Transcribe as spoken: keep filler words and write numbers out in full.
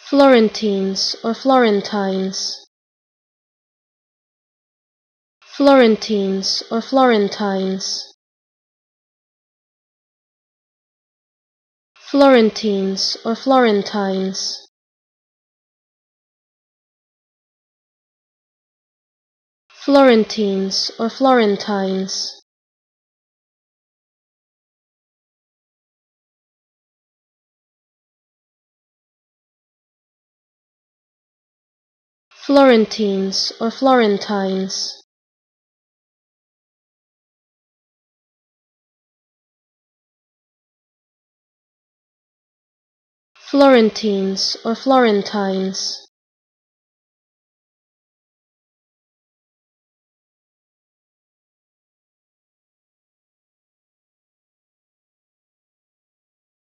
Florentines or Florentines. Florentines or Florentines. Florentines or Florentines. Florentines or Florentines. Florentines or Florentines. Florentines or Florentines.